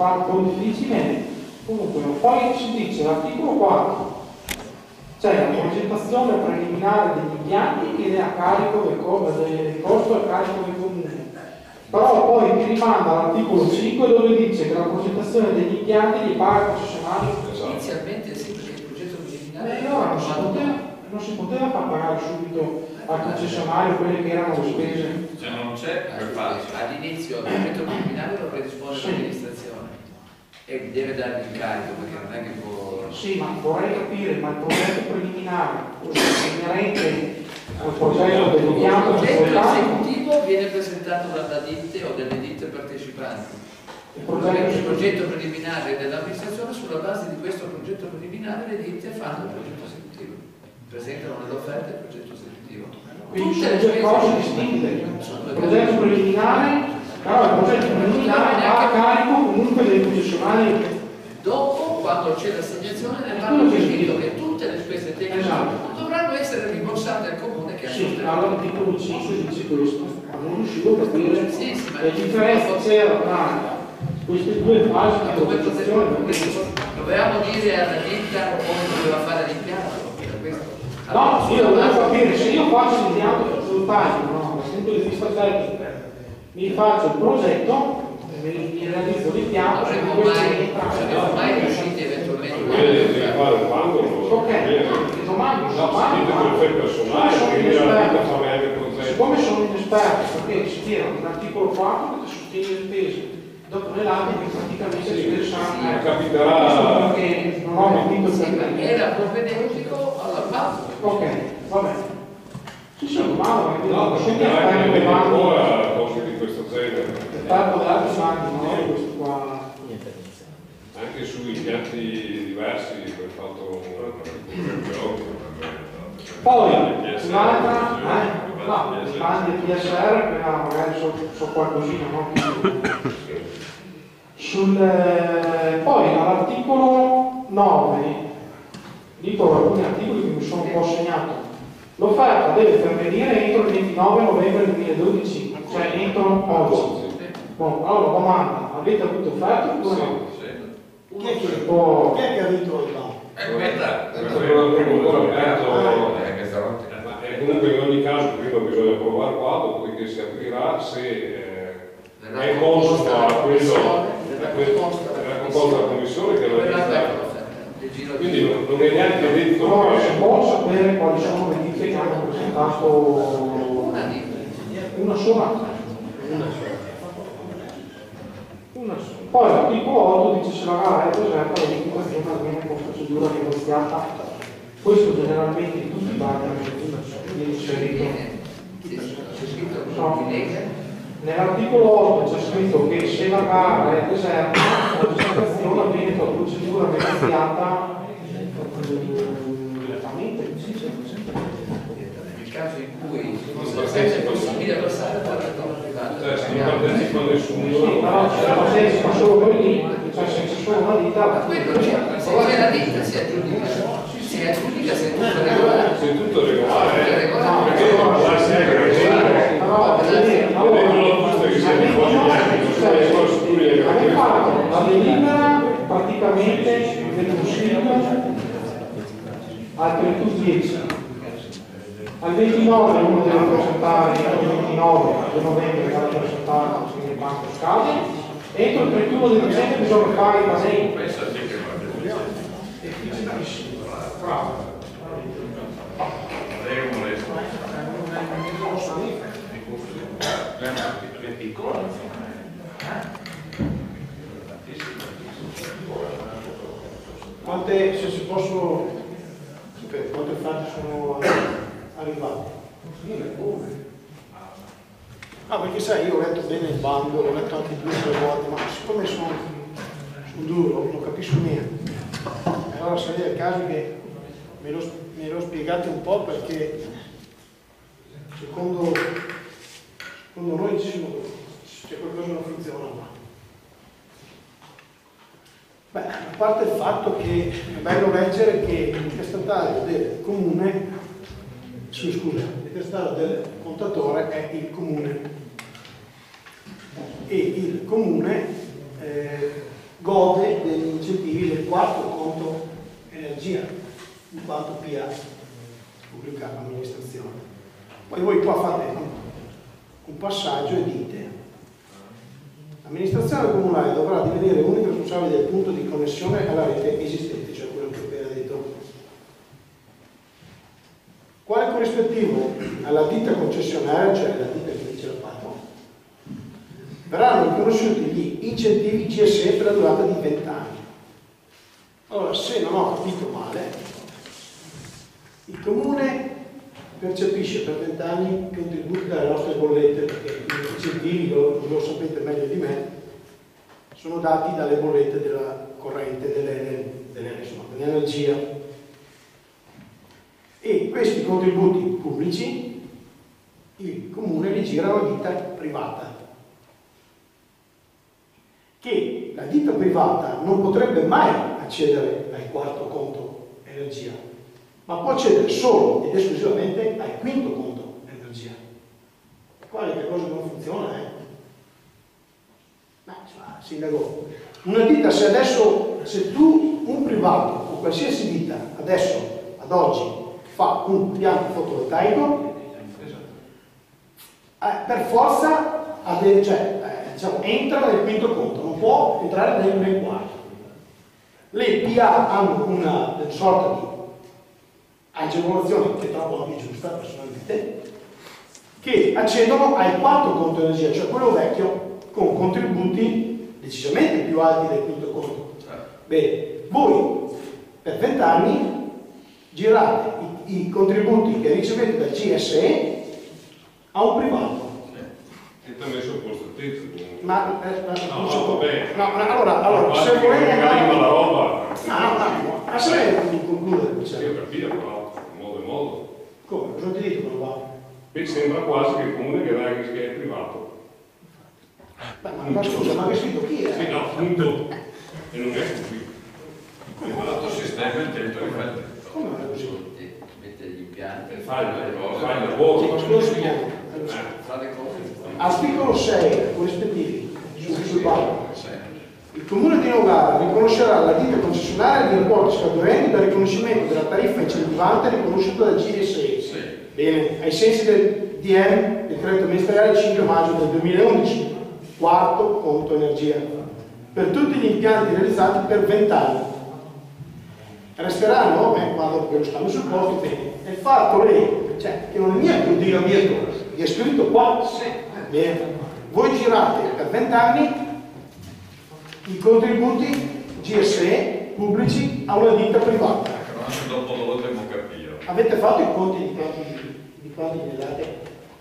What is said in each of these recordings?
fa difficile. Comunque, poi ci dice l'articolo 4, c'è la progettazione preliminare degli impianti che è a carico del costo a carico del comune. Però poi mi rimanda all'articolo 5 dove dice che la progettazione degli impianti li paga il concessionario. Inizialmente sì, perché il progetto preliminare Allora non si poteva far pagare subito al concessionario quelle che erano le spese. Se non c'è, è facile. all'inizio il progetto preliminare lo predispone l'amministrazione e deve dare l'incarico, perché non è che può. Sì, ma vorrei capire, ma il progetto preliminare inerente al progetto dell'impianto Il progetto metropolitano, esecutivo viene presentato dalla ditte o delle ditte partecipanti. il Il progetto preliminare dell'amministrazione, sulla base di questo progetto preliminare le ditte fanno il progetto esecutivo, presentano nell'offerta il progetto esecutivo. quindi sono due cose distinte. Il progetto preliminare, però il progetto preliminare va a carico comunque dei concessionari. Dopo, quando c'è l'assegnazione, ne vanno capito che tutte le spese tecniche dovranno essere rimborsate al comune che ha Sì, sostenuto. all'articolo 5 dice questo, ma non riuscivo a capire ma le differenze c'era tra queste due fasi di progettazione. Dovevamo dire alla ditta come doveva fare l'impianto. No, io volevo capire, se io faccio l'impianto fotovoltaico, no, dal punto di vista tecnico, mi faccio il progetto, mi realizzo l'impianto, e Siamo mai riusciti eventualmente Devi fare il bando, ok, domani per personale, quindi la vita fa anche il progetto. siccome sono inesperto, perché si tira l'articolo 4 che sostiene le spese, dopo nell'altro che praticamente le spese saranno capiterà perché non ho capito il perché. era propedeutico alla base. Ok, va bene. Sì, sì, ma no, capiterà che ancora cose di questo genere. tanto da altri anni, non è questo qua. Anche su impianti diversi per fatto Poi un'altra, no, mandi il PSR, appena magari so qualcosina, no? Poi all'articolo 9, dico alcuni articoli che mi sono un po' segnato. L'offerta deve pervenire entro il 29 novembre 2012, cioè entro oggi. Bon, allora domanda, avete avuto offerta oppure no? Chi è che ha vinto il banco? Comunque in ogni caso prima bisogna provare qua, dopodiché si aprirà se è consono a quello della proposta della commissione che l'ha vista. Quindi non è neanche detto Allora, che si può sapere quali sono le ditte che hanno presentato una sola? Una sola. Poi l'articolo 8 dice se la gara è deserta la licitazione avviene con procedura negoziata. Questo generalmente in tutti i vari viene inserito. Nell'articolo 8 c'è scritto che se la gara è deserta la licitazione avviene con procedura negoziata direttamente. Nel caso in cui è possibile passare dal rettore privato. se non partecipa nessuno. Sì, però se la partecipa solo quelli lì, cioè se c'è solo una ditta, Ma quello c'è, se c'è la ditta si aggiudica se è tutto regolare. Se è tutto regolare, Regolare. perché non può essere regolare. Abbiamo fatto la delibera praticamente del Consiglio al 31/10. Al 29 uno deve presentare, il 29 di novembre deve presentare al Consiglio del Banco Fiscale, entro il 31 di dicembre bisogna fare i basei. Bravo. Quante, se si possono sapere, quante offerte sono arrivate? Ah, perché sai, io ho letto bene il bando, l'ho letto anche 2 o 3 volte, ma siccome sono duro, non capisco niente. Allora sarebbe il caso che me lo spiegate un po', perché secondo noi c'è qualcosa che non funziona qua. Beh, a parte il fatto che è bello leggere che il testatario del comune, il testatario del contatore è il comune, e il comune gode degli incentivi del quarto conto energia, in quanto PA pubblica l'amministrazione. Poi voi qua fate un passaggio e dite: l'amministrazione comunale dovrà divenire unico responsabile del punto di connessione alla rete esistente, cioè quello che ho appena detto. Quale corrispettivo alla ditta concessionaria, cioè la ditta che dice l'appalto, verranno riconosciuti gli incentivi GSE per la durata di 20 anni. Allora, se non ho capito male, il comune percepisce per 20 anni contributi dalle nostre bollette, perché gli incentivi, lo sapete meglio di me, sono dati dalle bollette della corrente, dell'energia. E questi contributi pubblici il comune li gira a ditta privata, che la ditta privata non potrebbe mai accedere al quarto conto energia, ma può accedere solo ed esclusivamente al quinto conto energia. Qua è cosa che non funziona, Ma sindaco, una ditta, se tu, un privato o qualsiasi ditta adesso, ad oggi, fa un piano fotovoltaico, per forza entra nel quinto conto, non può entrare nel quarto. Le PA hanno una sorta di agevolazione che trovo anche giusta personalmente, che accedono al quarto conto energia, cioè quello vecchio, con contributi decisamente più alti del quinto conto. Bene, voi per 20 anni girate i contributi che ricevete dal GSE a un privato. E ti ha messo il posto tetto. Allora, se volete andare la roba. ma se lei concludere, Io capisco, però, modo. Come? Cosa ti dico, non va? Qui sembra quasi che il comune che è privato. Ma scusa, ma che scritto chi è? Sì, no, appunto, e non è così. L'altro sistema è intento di fare. Come non è così? Mette gli impianti, Fai il lavoro. fa le cose. Articolo 6, corrispettivi sul banco. Il comune di Nogara riconoscerà alla ditta concessionaria gli importi scaturenti dal riconoscimento della tariffa incentivante riconosciuta dal GSE. Bene, ai sensi del DM, decreto ministeriale 5 maggio del 2011, quarto conto energia, per tutti gli impianti realizzati per 20 anni. Resteranno, quando lo stanno sul posto, bene. È fatto lei, che non è niente, dire dietro, è scritto qua. Bene. Voi girate per 20 anni i contributi GSE pubblici a una ditta privata. Anche dopo lo potremmo capire. Avete fatto i conti di quanti ne date?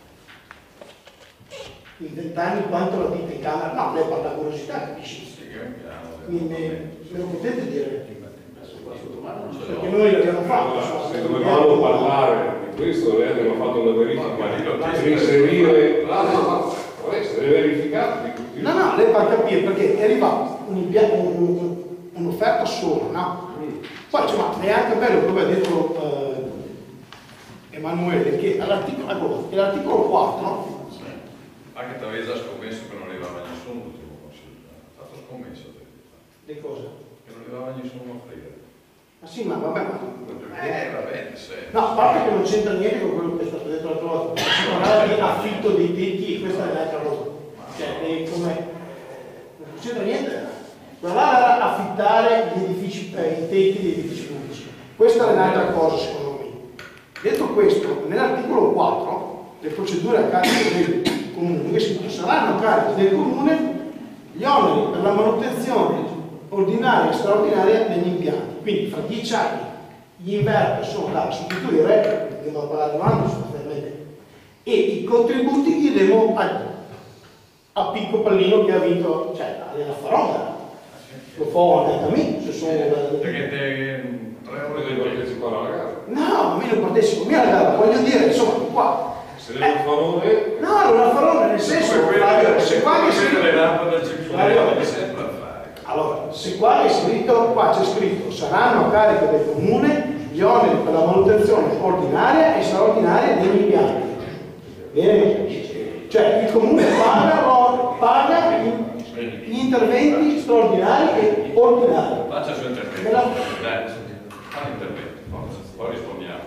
In 20 anni quanto la ditta in camera? No, lei parla curiosità, capisci? Me lo potete dire? Perché noi l'abbiamo fatto. Se dovevamo parlare di questo, lei abbiamo fatto una verifica per inserire deve verificare tutti. No, lei fa capire perché è arrivato un'offerta sola, no? Poi è anche bello come ha detto Emanuele, che all'articolo 4 Anche ti avevi già scommesso che non arrivava nessuno l'ultimo consiglio. Ha fatto scommesso te. di cosa? Che non arrivava nessuno a offrire. Ma sì, ma vabbè, va bene, se. no, a parte che non c'entra niente con quello che è stato detto l'altra volta. Si parlava di affitto dei tetti e questa è l'altra cosa. Non c'entra niente. Quella là era affittare gli edifici, i tetti degli edifici pubblici. Questa è un'altra cosa, secondo me. Detto questo, nell'articolo 4, le procedure a carico del comune, che saranno a carico del comune gli oneri per la manutenzione ordinaria e straordinaria degli impianti. Quindi fra 10 anni gli inverter sono da sostituire, perché devo pagare un anno sostanzialmente, e i contributi li devo a Picco Pallino che ha vinto, la Faronda. Lo fa anche a me, se sono Perché te 3 ore Devi partecipare alla gara. no, ma io non partecipo mica alla gara, voglio dire, insomma, qua. Se lei non fa onore, No, non la farò nel senso, se qua è scritto, le lampada del circolario sempre a fare. allora, se qua è scritto, qua c'è scritto, saranno a carico del comune gli oneri per la manutenzione ordinaria e straordinaria degli impianti. Bene? Cioè il comune paga gli interventi straordinari e ordinari. Faccia il suo intervento. Fa l'intervento, poi rispondiamo.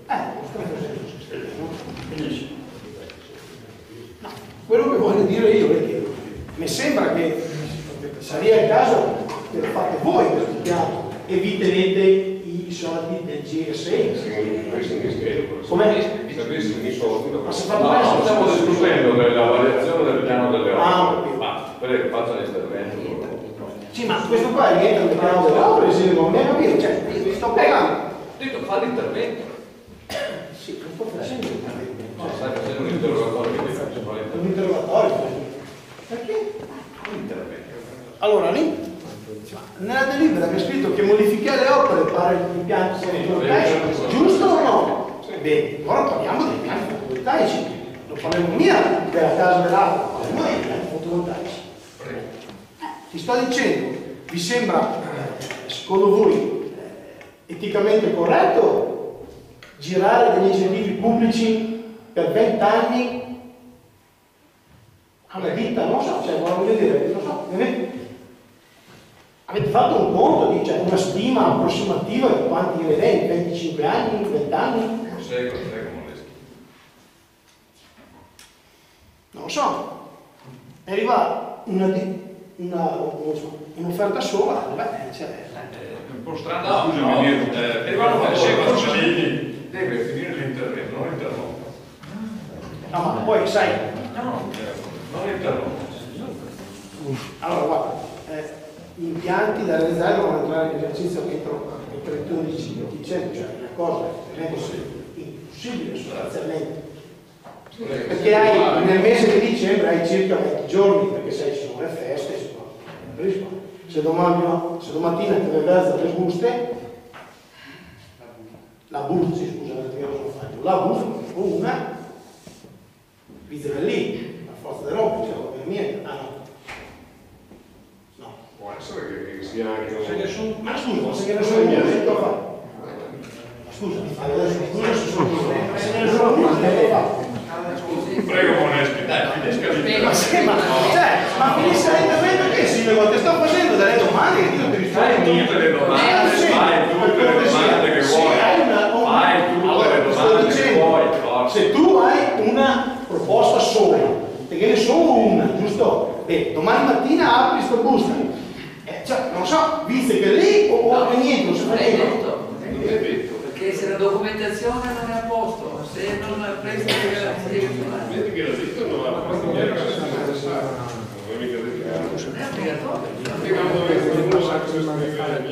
No, quello che voglio dire io è che mi sembra che sarebbe il caso che lo fate voi questo piano e vi tenete i soldi del GSE. Come? Ma se fa No, stiamo discutendo della variazione del piano delle opere. Prego, faccia l'intervento. Sì, ma questo qua rientra nel piano delle opere, se non mi hai capito, cioè, vi sto pagando. Detto, fa l'intervento. Sì, lo sto facendo l'intervento. No, stai facendo un interrogatorio. Un interrogatorio. Perché? Un intervento. Allora, lì, nella delibera mi è scritto che modificare le opere per gli impianti fotovoltaici, giusto o no? Bene, ora parliamo degli impianti fotovoltaici. Non parliamo mia della casa dell'acqua, parliamo degli impianti fotovoltaici. Ti sto dicendo, vi sembra, secondo voi, eticamente corretto girare degli incentivi pubblici per 20 anni a una ditta? Non so, cioè, voglio dire, non so, avete fatto un conto, cioè una stima approssimativa di quanti ne vedete, 25 anni, 20 anni? Prego, Moleschi. Non lo so, arriva un'offerta sola, cioè, Un po' strano, scusami, deve finire l'intervento, non interrompo. no, ma poi sai, Non interrompo. allora guarda, gli impianti da realizzare devono entrare in esercizio entro il 31 dicembre, cioè una cosa impossibile sostanzialmente. Perché hai, nel mese di dicembre hai circa 20 giorni, perché sai ci sono le feste, ci sono se domattina ti versa le buste, la busta, sì, scusa, la busta, una, vizia lì, la forza dell'opera, cioè, niente, no. Può essere che sia anche un... Ma scusa, se ne sono io, che fa? Ma scusa, scusa se sono io, se ne sono io, che fa? Prego, Moleschi, dai, finisca Ma finisca l'intervento che sindaco, ti sto facendo delle domande che io ti rispondo. Fai tutte le domande, fai tutte le domande che vuoi. Fai tutte le domande che vuoi. Se tu hai una proposta sola, perché ne sono una, giusto? Beh, domani mattina apri sto busta. Cioè, non so, visto che lì o niente, non si fa niente. Non è detto. Perché se la documentazione non è a posto, se non presta le garanzie, Vedi che la ditta non ha fatto niente, non è mica dedicato. non è obbligatorio. Spiegando dove qualcuno sa cosa scrivere.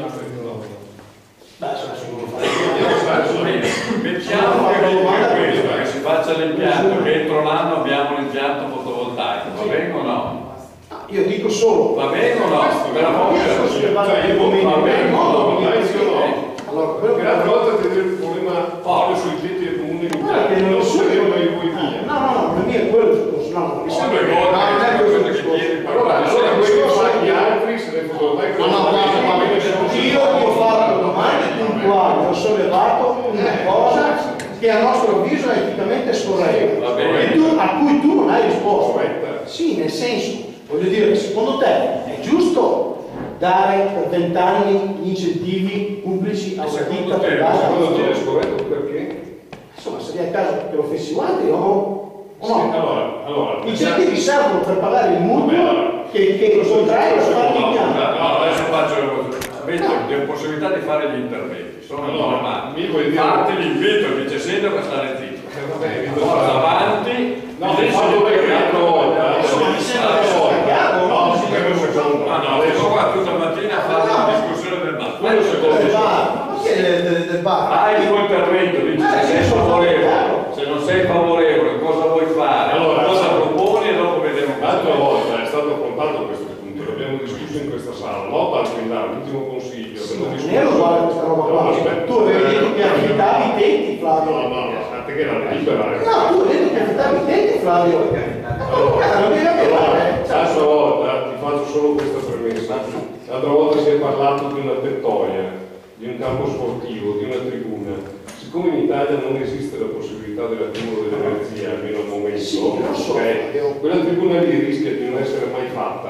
Mettiamo che si faccia l'impianto, che entro l'anno abbiamo l'impianto fotovoltaico, va bene o no? Io dico solo. Va bene o no? Per la Va bene o no? Allora, quello che L'altra volta ti il problema proprio sui tetti del comune di che non so che voi via. no, per me è quello il discorso, no, mi sembra che non è quello il discorso. Allora questo fa gli altri se ne fotovoltaico. Io ti ho fatto domande puntuali, ho sollevato una cosa che a nostro avviso è eticamente scorretta a cui tu non hai risposto. Sì, nel senso, voglio dire, secondo te è giusto dare per 20 anni gli incentivi pubblici a una ditta per dare? Secondo te è scorretto perché? Insomma, seria il caso che lo fessi guardi o no? Allora, I incentivi servono per pagare il mutuo che il contrario fa il piano. No, adesso avete la possibilità di fare gli interventi, sono normali. Fate l'invito al vice sindaco a stare zitto. Forza avanti. No, ho fatto perché l'altra volta. Mi sembra che sia chiaro, no? Adesso qua tutta mattina a fare una discussione del bar. Quello secondo me. Ma chi è del bar? Fai il tuo intervento, dici se sei favorevole, se non sei favorevole, cosa vuoi fare, cosa proponi e dopo vediamo. L'altra volta è stato affrontato questo punto, l'abbiamo discusso in questa sala, no tanto in là, l'ultimo consiglio. Non ero uguale questa roba qua. Tu avevi detto che affittavi i tempi, Flavio. No, aspetta che la delibera. No, tu hai detto che affittavi i tempi, Flavio. Non devi avere. L'altra volta ti faccio solo questa premessa. L'altra volta si è parlato di una tettoia, di un campo sportivo, di una tribuna. Siccome in Italia non esiste la possibilità dell'accumulo dell'energia, almeno al momento, sì, non so, quella tribuna lì rischia di non essere mai fatta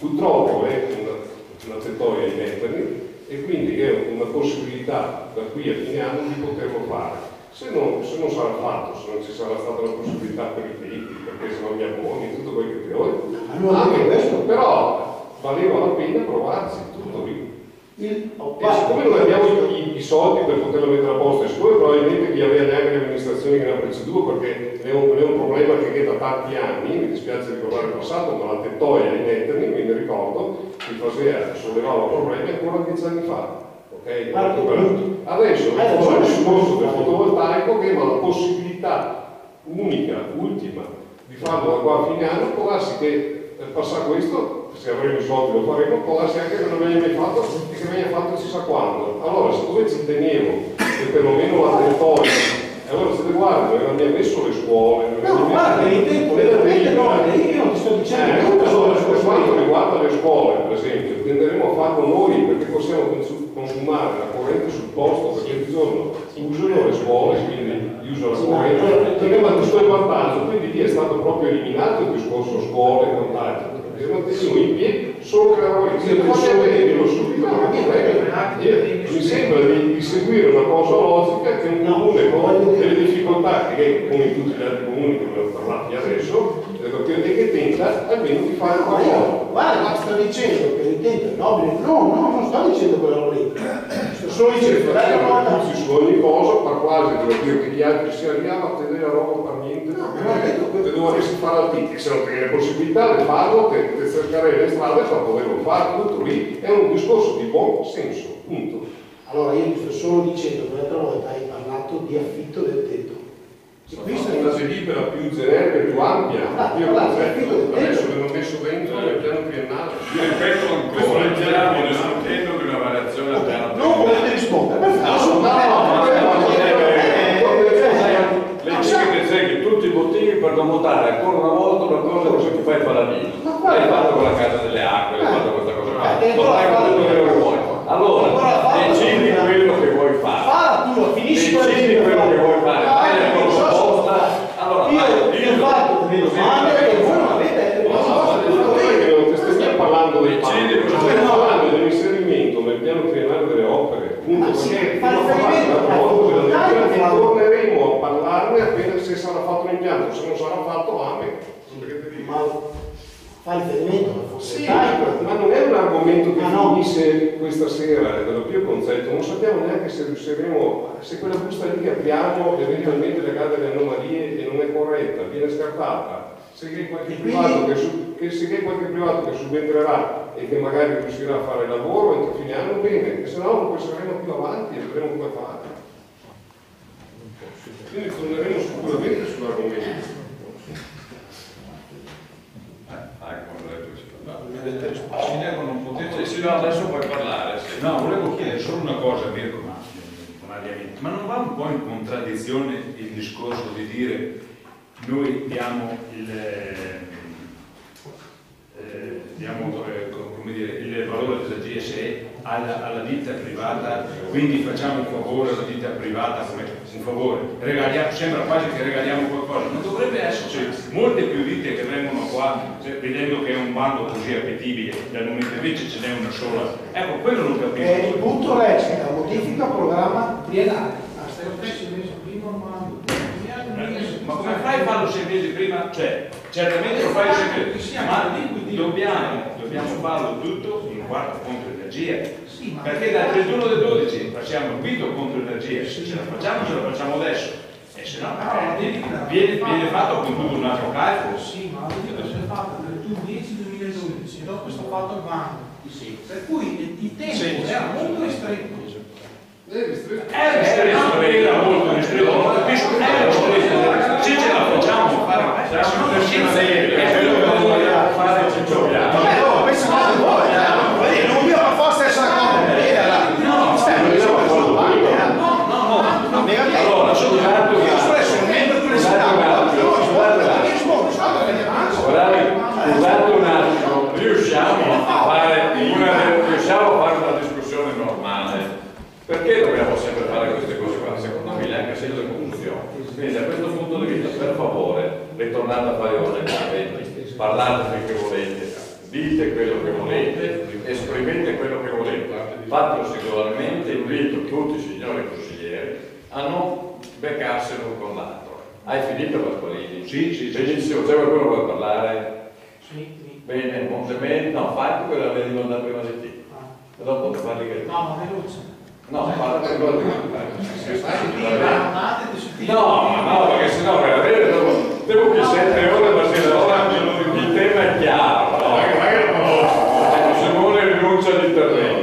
Purtroppo è una tettoia in Etterni e quindi è una possibilità da qui a fine anno di poterlo fare. Se non sarà fatto, se non ci sarà stata la possibilità per i figli, perché se non mi abboni, tutto quel che ti voglio, però valeva la pena provarsi, tutto lì. E siccome non abbiamo i soldi per poterlo mettere a posto, e siccome probabilmente chi aveva neanche le amministrazioni che ne ha preceduto, perché è un problema che è da tanti anni, mi dispiace ricordare il passato, ma la tettoia in Etterni, me ne ricordo, il Fasea sollevava problemi ancora 10 anni fa. Okay? Adesso il discorso del fotovoltaico che ha la possibilità unica, ultima, di farlo da qua a fine anno, può darsi che passa questo, se avremo i soldi lo faremo, può darsi anche che non venga mai fatto e che venga fatto chissà quando. Allora, siccome ci tenevo che perlomeno la tettoia, allora se guarda, non abbiamo messo le scuole, no, guarda, il tempo, veramente no, io non ti sto dicendo per quanto riguarda le scuole, per esempio, tenderemo a farlo noi perché possiamo consumare la corrente sul posto, perché di giorno usano le scuole, quindi usano la corrente, che ma questo è vantaggio, quindi lì è stato proprio eliminato il discorso scuole e quant'altro. Mantenuto in piedi solo che lavori, mi sembra di seguire una cosa logica che un comune con delle difficoltà che come in tutti gli altri comuni che abbiamo parlato adesso e che tenta almeno di fare qualcosa. Guarda, sto dicendo che l'intento è nobile, no, non sto dicendo quello lì, sto solo dicendo che su ogni cosa, per quasi devo dire che gli altri si arrivano a tenere la roba per niente, se dovresti fare al TIC, se non hai le possibilità di farlo, te cercare le strade per poterlo fare, tutto lì, è un discorso di buon senso, punto. Allora io sto solo dicendo che l'altra volta hai parlato di affitto del tetto. Questa è una delibera più generica e più ampia. Io adesso l'ho messo dentro nel piano triennale. Io ripeto ancora, stiamo discutendo di una variazione al piano non volete rispondere, lei dice che c'è tutti i motivi per non votare ancora una volta una cosa così che fa il paladino. L'hai fatto con la casa delle acque, l'hai fatto questa cosa qua. Non hai fatto quello che vuoi. Allora, decidi quello che vuoi fare. Fala tu, finisci decidi quello che vuoi fare. Fai la proposta. Allora, io ho fatto delle domande e voi non avete non stiamo parlando dei patti, stiamo parlando dell'inserimento nel piano triennale delle opere. Punto, perché torneremo a parlarne appena se sarà fatto l'impianto, se non sarà fatto fa riferimento sì, ma non è un argomento che finisce questa sera, è dello più concetto, non sappiamo neanche se riusciremo, se quella busta lì che apriamo eventualmente legata alle anomalie e non è corretta, viene scartata, se c'è qualche privato che subentrerà e che magari riuscirà a fare il lavoro entro fine anno, bene, se no non passeremo più avanti e vedremo come fare. Quindi torneremo sicuramente sull'argomento. Non potete, sì, no, adesso puoi parlare. Sì. No, volevo chiedere solo una cosa a Mirko, ma non va un po' in contraddizione il discorso di dire noi diamo come dire, il valore della GSE alla ditta privata, quindi facciamo un favore alla ditta privata come un favore, sembra quasi che regaliamo qualcosa, non dovrebbe esserci molte più ditte che vengono qua vedendo che è un bando così appetibile, dal momento invece ce n'è una sola, ecco quello non capisco. Il punto recita modifica programma triennale. Ma come fai a farlo 6 mesi prima? Cioè, certamente lo fai 6 mesi, ma dobbiamo farlo tutto in quarto contro energia. Perché dal 31 del 12 facciamo il quinto contro energia, se ce la facciamo adesso. E se no, viene fatto con tutto un altro calcolo. Sì, ma la delibera si è fatta per il 10-2012, dopo è stato fatto il bando. Per cui il tempo era molto ristretto. È ristretto, molto ristretto, non capisco, è ristretto. Se ce la facciamo fare, se non riusciamo è quello che vogliamo fare, ci giochiamo. Vabbè, questa cosa vuoi, non voglio per forza essere allora, soltanto io espresso un membro di scusate un attimo, riusciamo a fare una discussione normale. Perché dobbiamo sempre fare queste cose qua? Secondo me neanche senza conclusione. Quindi da questo punto di vista, per favore, ritornate a fare i vostri interventi, parlate finché volete, dite quello che volete, esprimete quello che volete, fatelo singolarmente, invito tutti i signori consiglieri a non beccarsi l'uno con l'altro. Hai finito Pasqualini? Sì. Benissimo, c'è qualcuno che vuole parlare? Sì. Bene, Montemè, no, fatti quella che avevi mandato prima di te. E dopo parli che... No, ma veloce. No, parla per quello che... No, perché sennò veramente devo più 7 ore, ma se ora il tema è chiaro. Simone rinuncia all'intervento.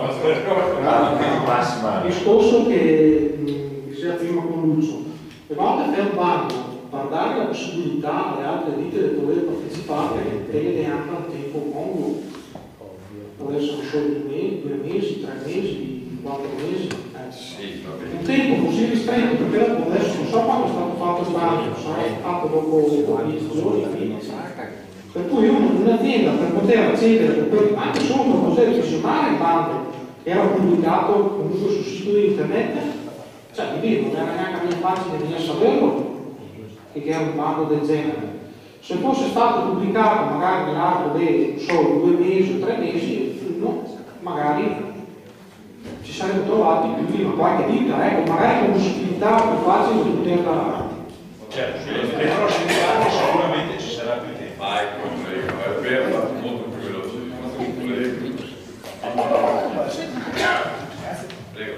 il discorso che diceva prima con Lucio, le volte per un bando, per dare la possibilità alle altre ditte di poter partecipare, prende anche un tempo congruo. Può essere solo 2 mesi, 3 mesi, 4 mesi. Sì, Un tempo così ristretto, perché adesso non so quando è stato fatto il bando, sarà fatto dopo 10 giorni, 15. Per cui un'azienda per poter accedere, anche solo per poter visionare il bando che era pubblicato comunque sul sito internet, cioè non era neanche la mia pagina di saperlo che era un bando del genere. Se fosse stato pubblicato magari nell'arco di solo 2 mesi o 3 mesi, magari ci saremmo trovati più prima qualche ditta, ecco, magari con possibilità più facile di poterla avanti. Certo, nei prossimi anni sicuramente ci sarà più tempo. Vai, è vero, molto più veloce. Prego,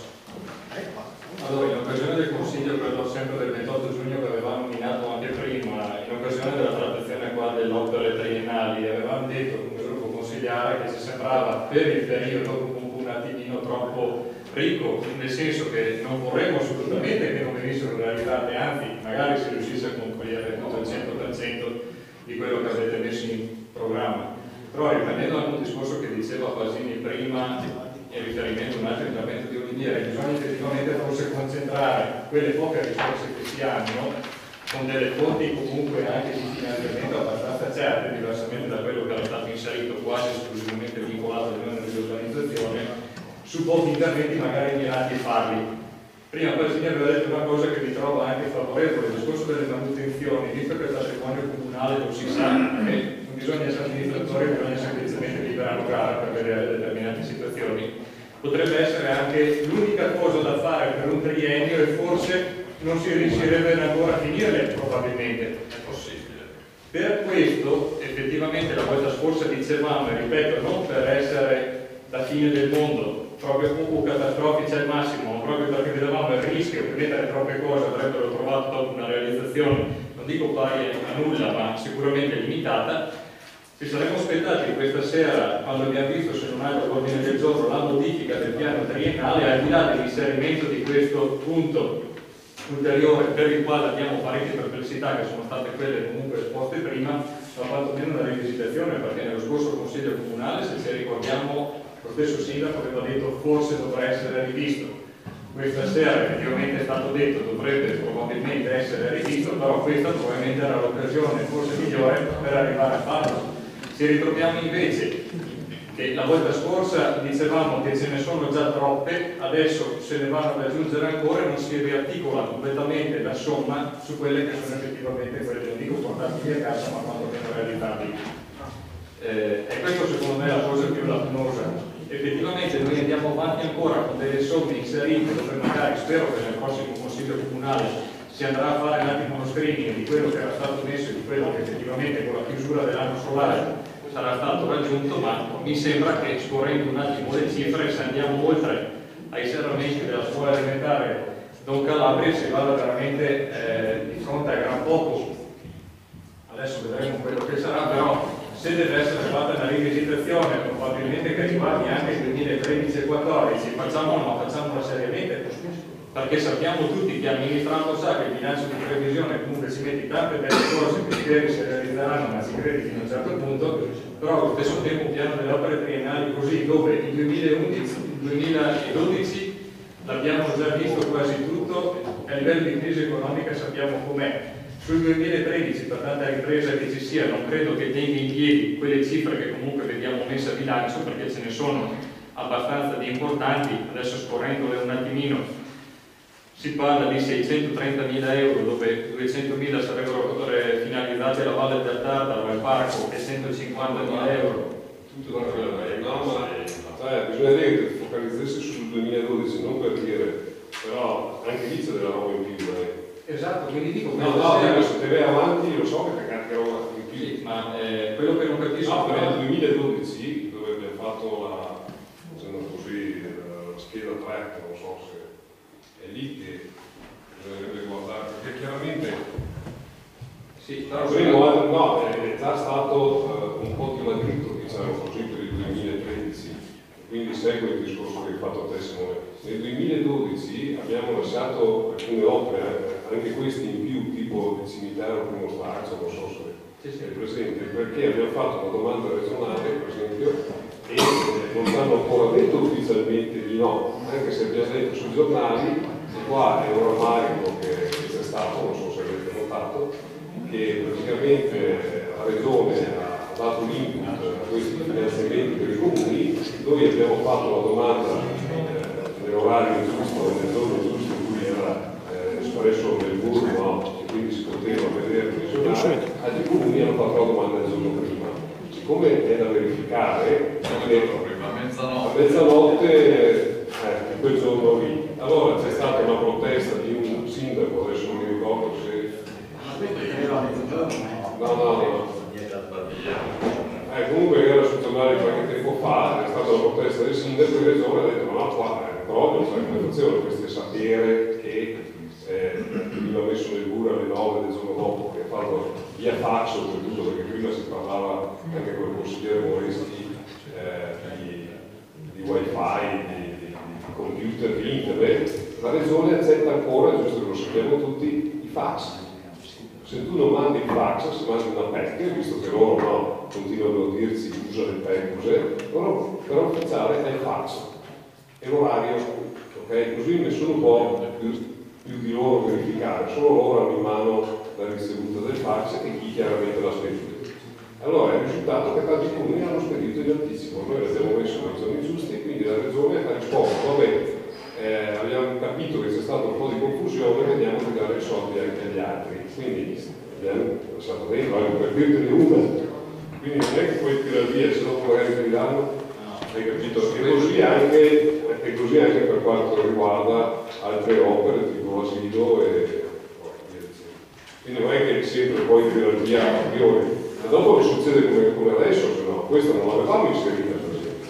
allora, in occasione del Consiglio, credo sempre del 28 giugno che avevamo nominato anche prima, in occasione della trattazione qua delle opere triennali, avevamo detto come gruppo consigliare che ci sembrava per il periodo comunque un attimino troppo ricco, nel senso che non vorremmo assolutamente che non venissero realizzate, anzi magari si riuscisse a concludere tutto il 100% di quello che avete messo in programma. Però riprendendo anche un discorso che diceva Pasini prima in riferimento a un altro intervento di Olivieri, bisogna effettivamente forse concentrare quelle poche risorse che si hanno con delle fonti comunque anche di finanziamento abbastanza certe, diversamente da quello che era stato inserito quasi esclusivamente vincolato all'unione di organizzazione, su pochi interventi magari mirati a farli. Prima Pasini aveva detto una cosa che mi trovo anche favorevole, il discorso delle manutenzioni, visto che il patrimonio comunale non si sa, non bisogna essere amministratori, bisogna semplicemente liberare una gara per vedere determinate situazioni. Potrebbe essere anche l'unica cosa da fare per un triennio e forse non si riuscirebbe ancora a finirle, probabilmente. è possibile. Per questo, effettivamente, la volta scorsa dicevamo, e ripeto, non per essere la fine del mondo, proprio poco catastrofici al massimo, ma proprio perché vedevamo il rischio che mettere troppe cose avrebbero trovato dopo una realizzazione, non dico pari a nulla, ma sicuramente limitata. Ci saremmo aspettati questa sera, quando abbiamo visto, se non altro all'ordine del giorno, la modifica del piano triennale, al di là dell'inserimento di questo punto ulteriore per il quale abbiamo parecchie perplessità, che sono state quelle comunque esposte prima, ma quantomeno una rivisitazione, perché nello scorso Consiglio Comunale, se ci ricordiamo, lo stesso Sindaco aveva detto forse dovrà essere rivisto. Questa sera effettivamente è stato detto dovrebbe probabilmente essere rivisto, però questa probabilmente era l'occasione forse migliore per arrivare a farlo. Ci ritroviamo invece che la volta scorsa dicevamo che ce ne sono già troppe, adesso se ne vanno ad aggiungere ancora e non si riarticola completamente la somma su quelle che sono effettivamente quelle, non dico portabili a casa, ma quanto meno realizzabili. E questo secondo me è la cosa più lacunosa. Effettivamente noi andiamo avanti ancora con delle somme inserite dove magari spero che nel prossimo Consiglio Comunale si andrà a fare un attimo uno screening di quello che era stato messo e di quello che effettivamente con la chiusura dell'anno solare sarà stato raggiunto, ma mi sembra che scorrendo un attimo le cifre, se andiamo oltre ai serramenti della scuola elementare Don Calabria, si vada veramente di fronte a gran poco. Adesso vedremo quello che sarà, però se deve essere fatta una rivisitazione, probabilmente che riguardi anche il 2013 e 2014, facciamola seriamente, perché sappiamo tutti che amministrando sa che il bilancio di previsione comunque si mette tante belle cose che speri si realizzeranno, ma si crede fino a un certo punto, però allo stesso tempo un piano delle opere triennali così, dove il 2012 l'abbiamo già visto quasi tutto, e a livello di crisi economica sappiamo com'è. Sul 2013, per tanta ripresa che ci sia, non credo che tenga in piedi quelle cifre che comunque vediamo messe a bilancio, perché ce ne sono abbastanza di importanti, adesso scorrendole un attimino. si parla di 630.000 euro, dove 200.000 sarebbero finalizzati alla Valle del Tardaro, al parco, e 150.000 euro. Tutto da quella no, ma bisogna dire che focalizzarsi sul 2012, non per dire, però anche lì c'è della roba in più. Esatto, quindi dico se te vai avanti, lo so che cagate roba in più. Sì, ma quello che non capisco però nel 2012, dove abbiamo fatto la scheda 3, non so se è lì che bisognerebbe guardare, perché chiaramente sì, il primo anno no, è già stato un po' di magrito, diciamo così, per il 2013, quindi segue il discorso che hai fatto a te, Simone. Nel 2012 abbiamo lasciato alcune opere, anche queste in più, tipo il cimitero Primo Straccio, non so se è presente, perché abbiamo fatto una domanda regionale, per esempio, e non ci hanno ancora detto ufficialmente di no, anche se abbiamo detto sui giornali, e qua è un rammarico che c'è stato, non so se avete notato, che praticamente la Regione ha dato l'input a questi finanziamenti per i comuni. Noi abbiamo fatto la domanda nell'orario giusto, nel giorno giusto in cui era espresso nel burro, no? E quindi si poteva vedere visionare. Altri comuni hanno fatto la domanda il giorno prima. Siccome è da verificare, a mezzanotte, in quel giorno lì, allora c'è stata una protesta di un sindaco, adesso non mi ricordo se comunque era sul giornale qualche tempo fa, è stata una protesta del sindaco di regione, ha detto no, qua è proprio, come facevano queste sapere che veniva messo nel burro alle 9 del giorno dopo, che ha fatto via fax oltretutto, perché prima si parlava anche con il consigliere Moreschi di wifi, di computer, di internet. La regione accetta ancora, giusto che lo sappiamo tutti, i fax. Se tu non mandi il fax, se mandi una PEC, visto che loro no, continuano a dirsi usa le PEC, loro per ufficiale è il fax e l'orario, ok? Così nessuno può più di loro verificare, solo loro hanno in mano la ricevuta del fax e chi chiaramente l'ha spedito. Allora è il risultato che tanti comuni hanno spedito in anticipo, noi l'abbiamo messo nei giorni giusti e quindi la regione ha risposto, vabbè, abbiamo capito che c'è stato un po' di confusione, vediamo di dare i soldi anche agli altri, quindi abbiamo lasciato dentro anche per dirtene una, quindi non è che puoi tirare via, se dopo magari ti danno, hai capito? E così anche per quanto riguarda altre opere tipo asilo e quindi non è che sempre puoi tirare via a priori. E dopo che succede come adesso, se no, questo non l'avevamo inserita per esempio.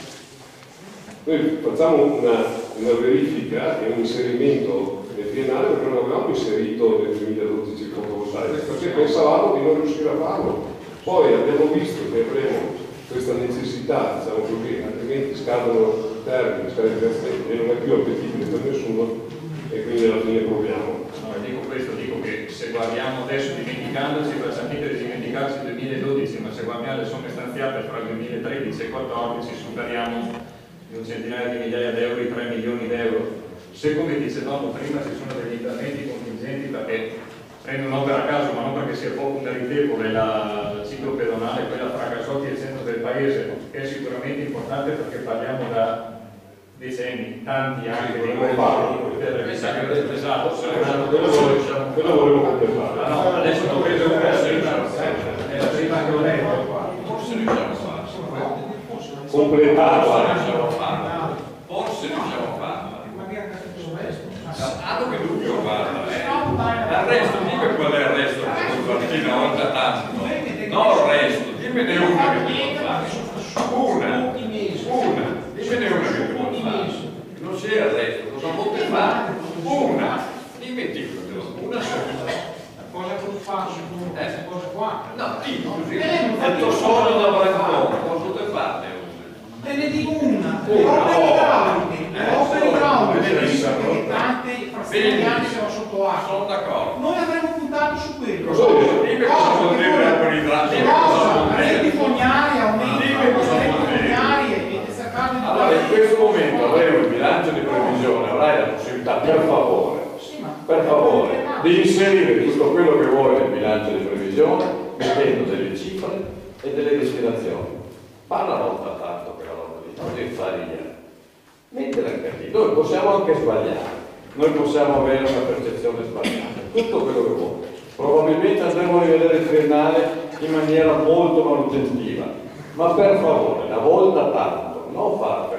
Noi facciamo una verifica e un inserimento nel triennale perché non avevamo inserito nel 2012 il fotovoltaico, perché pensavamo di non riuscire a farlo. Poi abbiamo visto che avremo questa necessità, diciamo così, altrimenti scadono i termini, e non è più appetibile per nessuno e quindi alla fine proviamo. No, dico questo, dico che se guardiamo adesso dimenticandoci, facciamo finta di dimenticarci il 2012, ma se guardiamo le somme stanziate fra il 2013 e il 2014 superiamo di un centinaio di migliaia di euro i 3 milioni di euro. Se come dicevamo prima ci sono degli interventi contingenti perché prendo un'opera a caso, ma non perché sia poco meritevole, la ciclopedonale, quella fra Casotti e il centro del paese, che è sicuramente importante perché parliamo da decenni, tanti anni di esatto, quello volevo completare. No, adesso non vedo è la prima che ho detto. Forse riusciamo a farlo. Completarla. Forse riusciamo a farla. Altro che dubbio, guarda, l'arresto, dimmi qual è il resto che una volta tanto. No, il resto, dimmene una che ti può fare. Una, dimmene una che ti può fare. Non c'è il resto, cosa puoi fare? Una, dimenticalo, una sola. Cosa che fa su queste cose qua? No, dico così, detto solo da Brancone, cosa te fate? Te ne dico una, le opere idrauliche, che tante frazioni anni siamo sotto acqua. Sono d'accordo. Noi avremmo puntato su quello. Dimmi cosa vuol dire opere idrauliche? Reti fognarie, aumenti reti fognarie e cercare di... Allora in questo momento avremo il bilancio di previsione, avrai la possibilità per favore di inserire tutto quello che vuoi nel bilancio di previsione mettendo delle cifre e delle destinazioni. Parla una volta tanto quella roba lì, non devi fare niente. Mettila anche lì, noi possiamo anche sbagliare, noi possiamo avere una percezione sbagliata. Tutto quello che vuoi. Probabilmente andremo a rivedere il triennale in maniera molto manutentiva, ma per favore, una volta tanto, non far